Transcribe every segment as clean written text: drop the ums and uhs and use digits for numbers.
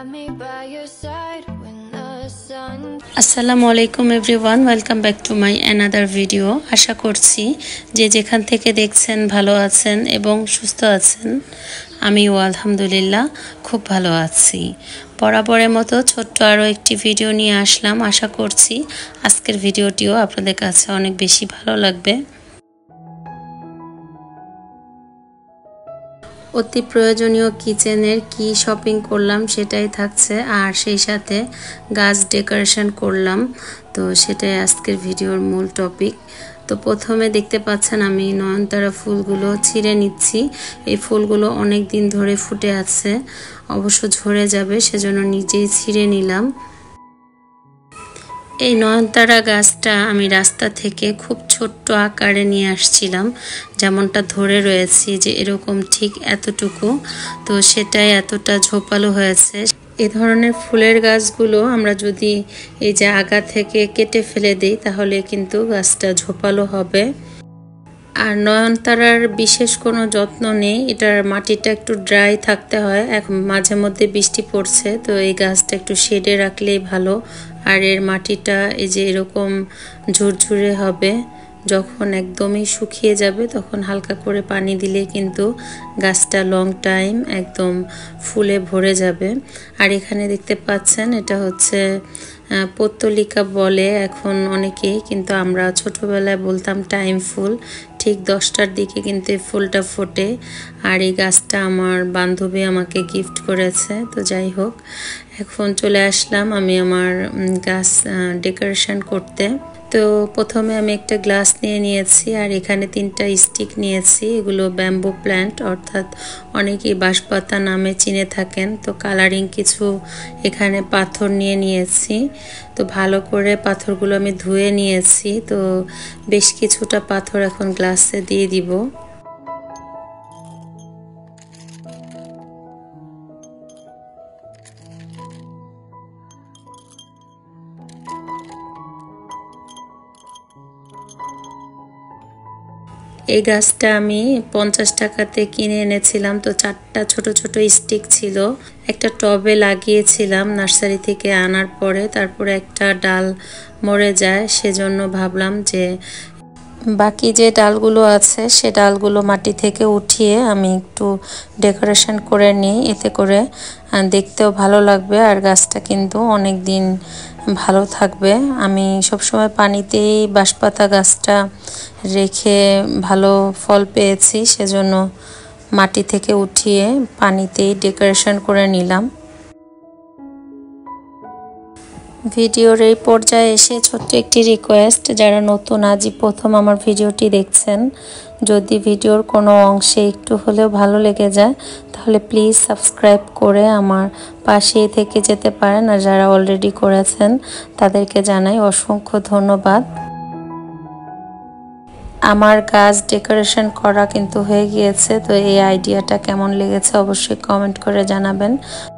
me by your side when the sun. আসসালামু আলাইকুম everyone, welcome back to my another video. আশা করছি যে যেখান থেকে দেখছেন ভালো আছেন এবং সুস্থ আছেন। আমিও আলহামদুলিল্লাহ খুব ভালো আছি। বরাবরের মতো ছোট্ট আরও একটি ভিডিও নিয়ে আসলাম। আশা করছি আজকের ভিডিওটিও আপনাদের কাছে অনেক বেশি ভালো লাগবে। অতি প্রয়োজনীয় কিচেনের কি শপিং করলাম সেটাই থাকছে, আর সেই সাথে গাছ ডেকোরেশন করলাম, তো সেটাই আজকের ভিডিওর মূল টপিক। তো প্রথমে দেখতে পাচ্ছেন আমি নয়নতারা ফুলগুলো ছিঁড়ে নিচ্ছি। এই ফুলগুলো অনেক দিন ধরে ফুটে আছে, অবশ্য ঝরে যাবে, সেজন্য নিজেই ছিঁড়ে নিলাম। এই নয়নতারা গাছটা আমি রাস্তা থেকে খুব ছোট্ট আকারে নিয়ে আসছিলাম, যেমনটা ধরে রয়েছি যে এরকম ঠিক এতটুকু, তো সেটাই এতটা ঝোপালো হয়েছে। এ ধরনের ফুলের গাছগুলো আমরা যদি এই যে আগা থেকে কেটে ফেলে দিই তাহলে কিন্তু গাছটা ঝোপালো হবে। আর নয়নতারার বিশেষ কোনো যত্ন নেই, এটার মাটিটা একটু ড্রাই থাকতে হয়। এখন মাঝে মধ্যে বৃষ্টি পড়ছে, তো এই গাছটা একটু শেডে রাখলেই ভালো। আর এর মাটিটা এই যে এরকম ঝুরঝুরে হবে, যখন একদমই শুকিয়ে যাবে তখন হালকা করে পানি দিলে কিন্তু গাছটা লং টাইম একদম ফুলে ভরে যাবে। আর এখানে দেখতে পাচ্ছেন এটা হচ্ছে পত্তলিকা বলে এখন অনেকেই, কিন্তু আমরা ছোটবেলায় বলতাম টাইম ফুল। ঠিক 10টার দিকে কিন্তু এই ফুলটা ফোটে। আর এই গাছটা আমার বান্ধবী আমাকে গিফট করেছে। তো যাই হোক, এখন চলে আসলাম আমি আমার গাছ ডেকোরেশন করতে। তো প্রথমে আমি একটা গ্লাস নিয়ে নিয়েছি, আর এখানে 3টা স্টিক নিয়েছি। এগুলো ব্যাম্বু প্ল্যান্ট, অর্থাৎ অনেকেই বাঁশপাতা নামে চিনে থাকেন। তো কালারিং কিছু এখানে পাথর নিয়ে নিয়েছি। তো ভালো করে পাথরগুলো আমি ধুয়ে নিয়েছি। তো বেশ কিছুটা পাথর এখন গ্লাসে দিয়ে দিব। এই গাছটা আমি 50 টাকাতে কিনে এনেছিলাম। তো 4টা ছোট ছোট স্টিক ছিল, একটা টবে লাগিয়েছিলাম নার্সারি থেকে আনার পরে। তারপরে একটা ডাল মরে যায়, সেজন্য ভাবলাম যে বাকি যে ডালগুলো আছে সে ডালগুলো মাটি থেকে উঠিয়ে আমি একটু ডেকোরেশন করে নিই, এতে করে দেখতেও ভালো লাগবে আর গাছটা কিন্তু অনেক দিন ভালো থাকবে। আমি সবসময় পানিতেই বাঁশপাতা গাছটা রেখে ভালো ফল পেয়েছি, সেজন্য মাটি থেকে উঠিয়ে পানিতেই ডেকোরেশন করে নিলাম। ভিডিওর এই পর্যায়ে এসে ছোট্ট একটি রিকোয়েস্ট, যারা নতুন আজই প্রথম আমার ভিডিওটি দেখছেন, যদি ভিডিওর কোনো অংশে একটু হলেও ভালো লেগে যায় তাহলে প্লিজ সাবস্ক্রাইব করে আমার পাশেই থেকে যেতে পারেন। আর যারা অলরেডি করেছেন তাদেরকে জানাই অসংখ্য ধন্যবাদ। আমার গাছ ডেকোরেশন করা কিন্তু হয়ে গিয়েছে। তো এই আইডিয়াটা কেমন লেগেছে অবশ্যই কমেন্ট করে জানাবেন।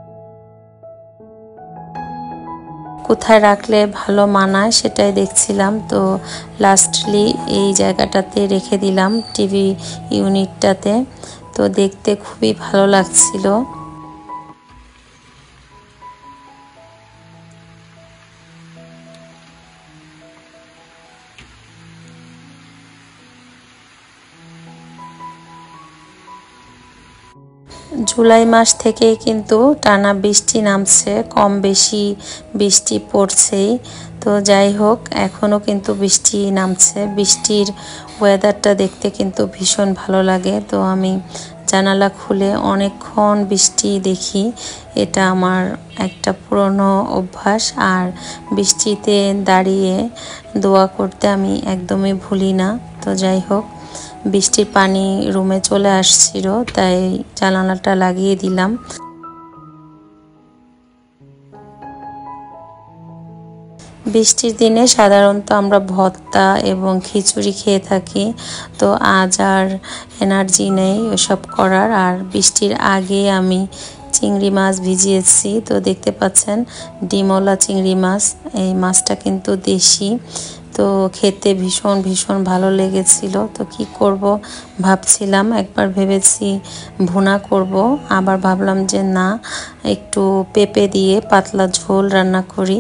কোথায় রাখলে ভালো মানায় সেটাই দেখছিলাম। তো লাস্টলি এই জায়গাটাতে রেখে দিলাম, টিভি ইউনিটটাতে। তো দেখতে খুবই ভালো লাগছিল। জুলাই মাস থেকেই কিন্তু টানা বৃষ্টি নামছে, কম বেশি বৃষ্টি পড়ছেই। তো যাই হোক, এখনও কিন্তু বৃষ্টি নামছে। বৃষ্টির ওয়েদারটা দেখতে কিন্তু ভীষণ ভালো লাগে। তো আমি জানালা খুলে অনেকক্ষণ বৃষ্টি দেখি, এটা আমার একটা পুরনো অভ্যাস। আর বৃষ্টিতে দাঁড়িয়ে দোয়া করতে আমি একদমই ভুলি না। তো যাই হোক, বৃষ্টির পানি রুমে চলে আসছিল, তাই জানালাটা লাগিয়ে দিলাম। বৃষ্টির দিনে সাধারণত আমরা ভর্তা এবং খিচুড়ি খেয়ে থাকি। তো আজ আর এনার্জি নেই ওসব করার। আর বৃষ্টির আগে আমি চিংড়ি মাছ ভিজিয়েছি। তো দেখতে পাচ্ছেন ডিমওয়ালা চিংড়ি মাছ, এই মাছটা কিন্তু দেশি। তো খেতে ভীষণ ভীষণ ভালো লেগেছিল। তো কি করব ভাবছিলাম, একবার ভেবেছি ভুনা করব, আবার ভাবলাম যে না, একটু পেঁপে দিয়ে পাতলা ঝোল রান্না করি।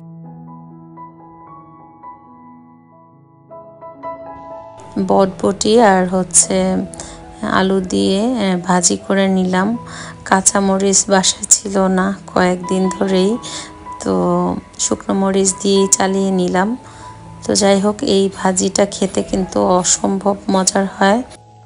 বটবটি আর আলু দিয়ে ভাজি করে নিলাম। কাঁচামরিচ বাসায় ছিল না কয়েকদিন ধরেই, তো শুকনো মরিচ দিয়েই চালিয়ে নিলাম। তো যাই হোক, এই ভাজিটা খেতে কিন্তু অসম্ভব মজার হয়।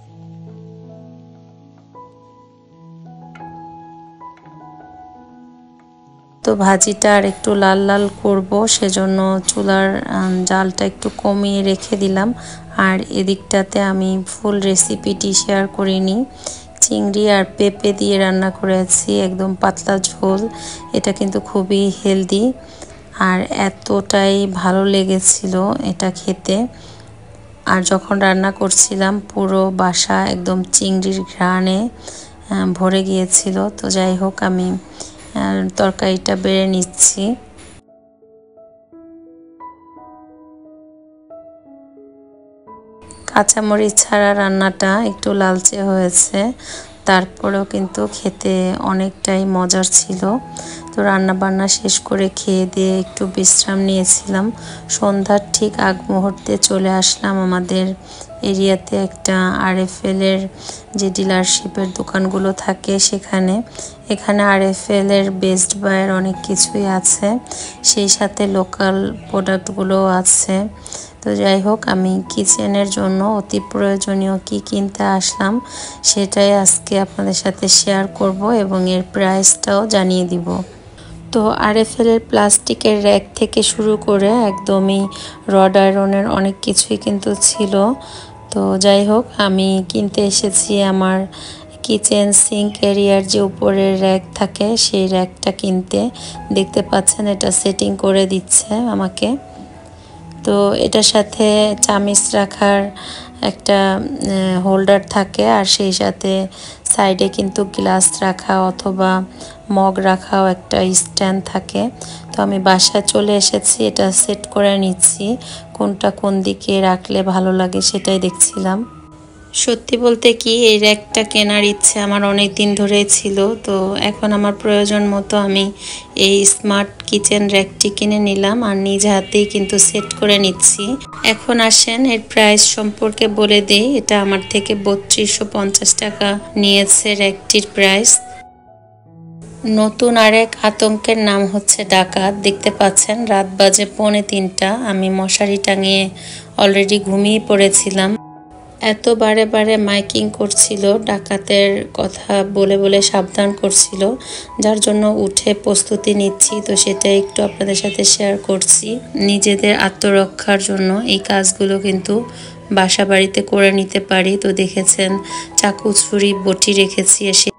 তো ভাজিটা আর একটু লাল লাল করব, সেজন্য চুলার জালটা একটু কমিয়ে রেখে দিলাম। আর এদিকটাতে আমি ফুল রেসিপিটি শেয়ার করিনি। চিংড়ি আর পেঁপে দিয়ে রান্না করেছি, একদম পাতলা ঝোল। এটা কিন্তু খুবই হেলদি আর এতটাই ভালো লেগেছিল এটা খেতে। আর যখন রান্না করছিলাম পুরো বাসা একদম চিংড়ির ঘ্রাণে ভরে গিয়েছিল। তো যাই হোক, আমি তরকারিটা বেড়ে নিচ্ছি। কাঁচামরিচ ছাড়া রান্নাটা একটু লালচে হয়েছে, তারপরেও কিন্তু খেতে অনেকটাই মজার ছিল। তো রান্না বান্না শেষ করে খেয়ে দিয়ে একটু বিশ্রাম নিয়েছিলাম। সন্ধ্যার ঠিক আগ মুহূর্তে চলে আসলাম আমাদের এরিয়াতে একটা RFL এর যে ডিলারশিপের দোকানগুলো থাকে সেখানে। এখানে RFL এর বেস্ট বাইয়ের অনেক কিছুই আছে, সেই সাথে লোকাল প্রোডাক্টগুলোও আছে। তো যাই হোক, আমি কিচেনের জন্য অতি প্রয়োজনীয় কি কিনতে আসলাম সেটাই আজকে আপনাদের সাথে শেয়ার করব এবং এর প্রাইসটাও জানিয়ে দিব। তো RFL এর প্লাস্টিকের র্যাক থেকে শুরু করে একদমই রড আয়রনের অনেক কিছুই কিন্তু ছিল। তো যাই হোক, আমি কিনতে এসেছি আমার কিচেন সিঙ্ক এরিয়ার যে উপরের র্যাক থাকে সেই র্যাকটা কিনতে। দেখতে পাচ্ছেন এটা সেটিং করে দিচ্ছে আমাকে। তো এটার সাথে চামিচ রাখার একটা হোল্ডার থাকে, আর সেই সাথে সাইডে কিন্তু গ্লাস রাখা অথবা মগ রাখাও একটা স্ট্যান্ড থাকে। তো আমি বাসায় চলে এসেছি, এটা সেট করে নিচ্ছি, কোনটা কোন দিকে রাখলে ভালো লাগে সেটাই দেখছিলাম। সত্যি বলতে কি, এই র্যাকটা কেনার ইচ্ছে আমার অনেক দিন ধরেই ছিল। তো এখন আমার প্রয়োজন মতো আমি এই স্মার্ট কিচেন র্যাকটি কিনে নিলাম আর নিজ হাতেই কিন্তু সেট করে নিচ্ছি। এখন আসেন এর প্রাইস সম্পর্কে বলে দিই। এটা আমার থেকে 3250 টাকা নিয়েছে র্যাকটির প্রাইস। নতুন আরেক আতঙ্কের নাম হচ্ছে ডাকাত। দেখতে পাচ্ছেন রাত বাজে 2:45, আমি মশারি টাঙিয়ে অলরেডি ঘুমিয়ে পড়েছিলাম। এত বারে বারে মাইকিং করছিল, ডাকাতের কথা বলে বলে সাবধান করছিল, যার জন্য উঠে প্রস্তুতি নিচ্ছি। তো সেটা একটু আপনাদের সাথে শেয়ার করছি। নিজেদের আত্মরক্ষার জন্য এই কাজগুলো কিন্তু বাসা বাড়িতে করে নিতে পারি। তো দেখেছেন চাকু ছুরি বটি রেখেছি এসে।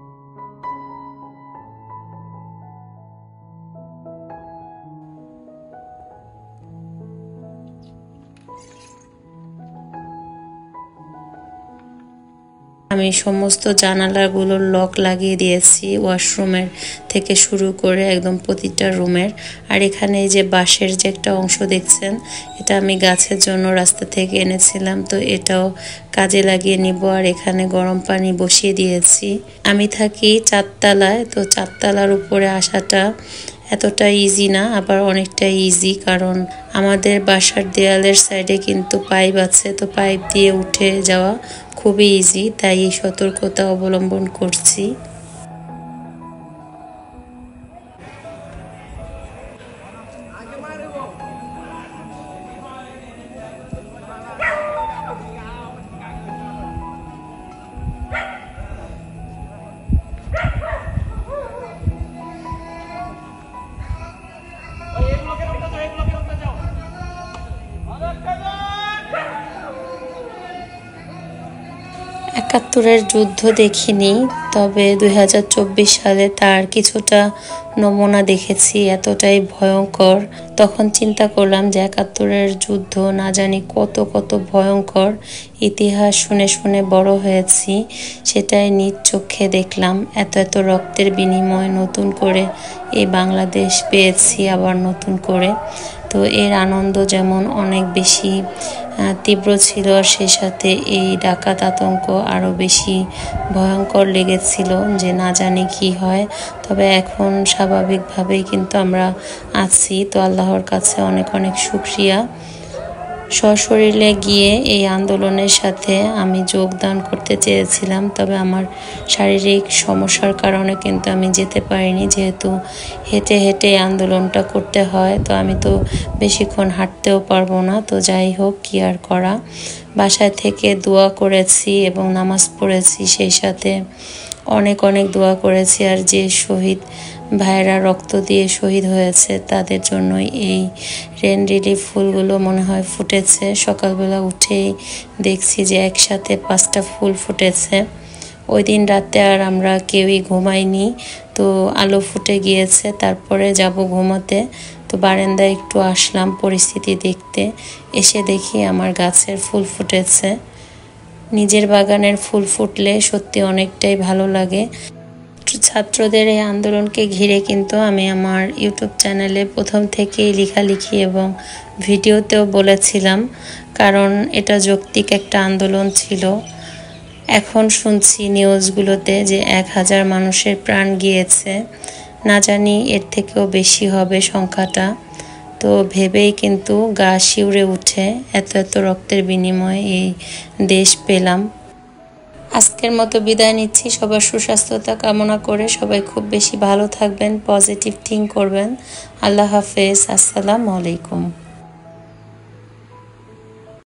আমি সমস্ত জানালাগুলোর লক লাগিয়ে দিয়েছি, ওয়াশরুমের থেকে শুরু করে একদম প্রতিটা রুমের। আর এখানে এই যে বাঁশের যে একটা অংশ দেখছেন, এটা আমি গাছের জন্য রাস্তা থেকে এনেছিলাম, তো এটাও কাজে লাগিয়ে নিব। আর এখানে গরম পানি বসিয়ে দিয়েছি। আমি থাকি 4 তলায়, তো 4 তলার উপরে আসাটা এতটা ইজি না, আবার অনেকটা ইজি, কারণ আমাদের বাসার দেয়ালের সাইডে কিন্তু পাইপ আছে। তো পাইপ দিয়ে উঠে যাওয়া খুবই ইজি, তাই এই সতর্কতা অবলম্বন করছি। একাত্তরের যুদ্ধ দেখিনি, তবে 2024 সালে তার কিছুটা নমুনা দেখেছি। এতটাই ভয়ঙ্কর, তখন চিন্তা করলাম যে 71-এর যুদ্ধ না জানি কত কত ভয়ঙ্কর। ইতিহাস শুনে শুনে বড় হয়েছি, সেটাই নিজ চোখে দেখলাম। এত এত রক্তের বিনিময়ে নতুন করে এই বাংলাদেশ পেয়েছি, আবার নতুন করে। তো এর আনন্দ যেমন অনেক বেশি তীব্র ছিল, আর সেই সাথে এই ডাকাত আতঙ্ক আরও বেশি ভয়ঙ্কর লেগেছিল যে না জানি কি হয়। তবে এখন স্বাভাবিকভাবেই কিন্তু আমরা আছি, তো আল্লাহর কাছে অনেক অনেক শুকরিয়া। সশরীরে গিয়ে এই আন্দোলনের সাথে আমি যোগদান করতে চেয়েছিলাম, তবে আমার শারীরিক সমস্যার কারণে কিন্তু আমি যেতে পারিনি, যেহেতু হেঁটে হেঁটে আন্দোলনটা করতে হয়। তো আমি তো বেশিক্ষণ হাঁটতেও পারবো না। তো যাই হোক, কি আর করা, বাসায় থেকে দোয়া করেছি এবং নামাজ পড়েছি, সেই সাথে অনেক অনেক দোয়া করেছি। আর যে শহীদ ভাইয়েরা রক্ত দিয়ে শহীদ হয়েছে তাদের জন্যই এই রেন রিলিফ ফুলগুলো মনে হয় ফুটেছে। সকালবেলা উঠেই দেখছি যে একসাথে 5টা ফুল ফুটেছে। ওই দিন রাতে আর আমরা কেউই ঘুমাইনি, তো আলো ফুটে গিয়েছে, তারপরে যাব ঘুমাতে। তো বারান্দায় একটু আসলাম পরিস্থিতি দেখতে, এসে দেখি আমার গাছের ফুল ফুটেছে। নিজের বাগানের ফুল ফুটলে সত্যি অনেকটাই ভালো লাগে। ছাত্রদের এই আন্দোলনকে ঘিরে কিন্তু আমি আমার ইউটিউব চ্যানেলে প্রথম থেকেই লেখালেখি এবং ভিডিওতেও বলেছিলাম, কারণ এটা যৌক্তিক একটা আন্দোলন ছিল। এখন শুনছি নিউজগুলোতে যে 1000 মানুষের প্রাণ গিয়েছে, না জানি এর থেকেও বেশি হবে সংখ্যাটা। তো ভেবেই কিন্তু গা শিউরে উঠে, এত এত রক্তের বিনিময়ে এই দেশ পেলাম। আজকের মতো বিদায় নিচ্ছি, সবার সুস্বাস্থ্যতা কামনা করে। সবাই খুব বেশি ভালো থাকবেন, পজিটিভ থিঙ্ক করবেন। আল্লাহ হাফেজ, আসসালামু আলাইকুম।